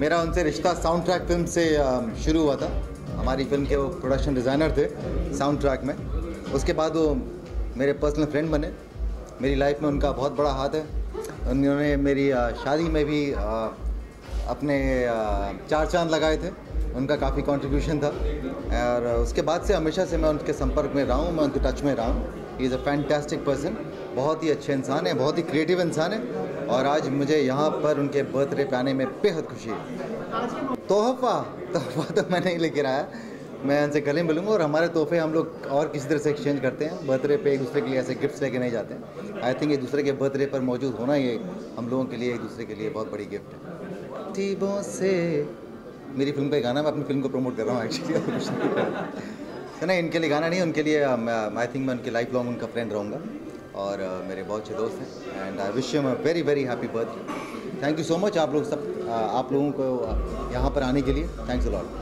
मेरा उनसे रिश्ता साउंड ट्रैक फिल्म से शुरू हुआ था। हमारी फिल्म के वो प्रोडक्शन डिज़ाइनर थे साउंड ट्रैक में। उसके बाद वो मेरे पर्सनल फ्रेंड बने। मेरी लाइफ में उनका बहुत बड़ा हाथ है। उन्होंने मेरी शादी में भी अपने 4 चांद लगाए थे। उनका काफ़ी कंट्रीब्यूशन था और उसके बाद से हमेशा से मैं उनके संपर्क में रहा हूँ, मैं उनके टच में रहा हूँ। He is a fantastic person, बहुत ही अच्छे इंसान है, बहुत ही क्रिएटिव इंसान है और आज मुझे यहाँ पर उनके बर्थडे पे आने में बेहद खुशी है। तोहफ़ा तो मैं नहीं लेकर आया, मैं उनसे गले मिलूंगा और हमारे तोहफे हम लोग और किसी तरह से एक्सचेंज करते हैं। बर्थडे पे एक दूसरे के लिए ऐसे गिफ्ट्स लेके नहीं जाते हैं। आई थिंक एक दूसरे के बर्थडे पर मौजूद होना ही हम लोगों के लिए एक दूसरे के लिए बहुत बड़ी गिफ्ट है। तीबों से मेरी फिल्म का गाना, मैं अपनी फिल्म को प्रमोट कर रहा हूँ एक्चुअली। तो नहीं, इनके लिए गाना नहीं, उनके लिए आई थिंक मैं उनके लाइफ लॉन्ग उनका फ्रेंड रहूँगा और मेरे बहुत अच्छे दोस्त हैं and I wish him a very very happy birthday. Thank you so much आप लोग सब, आप लोगों को यहाँ पर आने के लिए थैंक्स अ लॉट।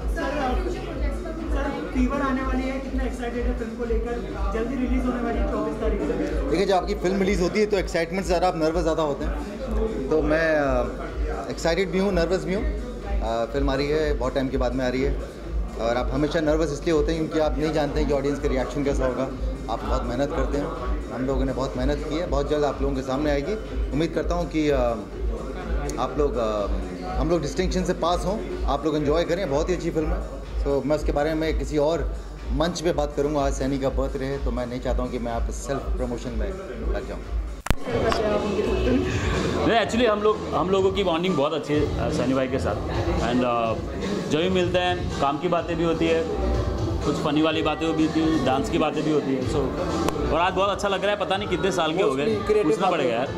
फीवर आने वाली है, कितना एक्साइटेड है फिल्म को लेकर? जल्दी रिलीज होने वाली है 24 तारीख को। देखिए, जब आपकी फिल्म रिलीज़ होती है तो एक्साइटमेंट से ज़्यादा आप नर्वस ज़्यादा होते हैं। तो मैं एक्साइटेड भी हूँ, नर्वस भी हूँ। फिल्म आ रही है, बहुत टाइम के बाद में आ रही है और आप हमेशा नर्वस इसलिए होते हैं क्योंकि आप नहीं जानते हैं कि ऑडियंस का रिएक्शन कैसा होगा। आप बहुत मेहनत करते हैं, हम लोगों ने बहुत मेहनत की है, बहुत जल्द आप लोगों के सामने आएगी। उम्मीद करता हूँ कि आप लोग हम लोग डिस्टिंक्शन से पास हों, आप लोग एंजॉय करें। बहुत ही अच्छी फिल्म है। तो मैं उसके बारे में किसी और मंच पे बात करूँगा। आज सैनी का बर्थडे है तो मैं नहीं चाहता हूँ कि मैं आप सेल्फ प्रमोशन में लग जाऊँ। नहीं, एक्चुअली हम लोगों की बॉन्डिंग बहुत अच्छी है सैनी भाई के साथ एंड जब भी मिलते हैं काम की बातें भी होती है, कुछ फनी वाली बातें भी होती है, डांस की बातें भी होती है। सो और आज बहुत अच्छा लग रहा है। पता नहीं कितने साल के हो गए, पूछना पड़ेगा यार।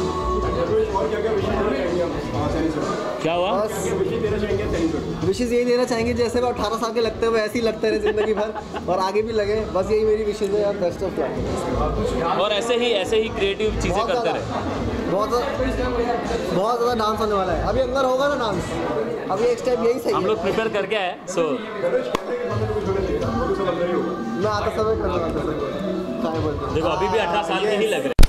क्या हुआ? विशेष यही देना चाहेंगे जैसे वो 18 साल के लगते हैं वैसे ही लगते रहे ज़िंदगी भर और आगे भी लगे, बस यही मेरी विशेष है यार। बेस्ट ऑफ लक और ऐसे ही क्रिएटिव चीज़ें करते रहे। बहुत ज़्यादा डांस होने वाला है। अभी अंदर होगा ना डांस, अभी एक स्टेप यही सही हम लोग प्रिपेयर करके आए। सो मैं आता समय करना, देखो अभी भी 18 साल के ही लग रहे हैं।